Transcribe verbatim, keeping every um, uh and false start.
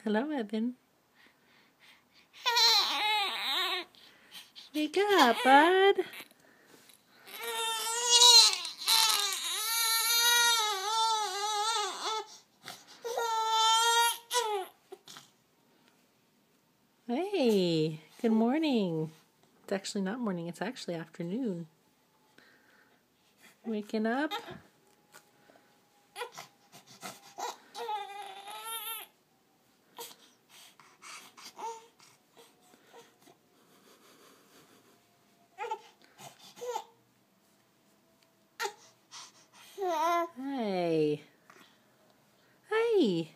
Hello, Evan. Wake up, bud. Hey, good morning. It's actually not morning, it's actually afternoon. Waking up? Hey. Hey.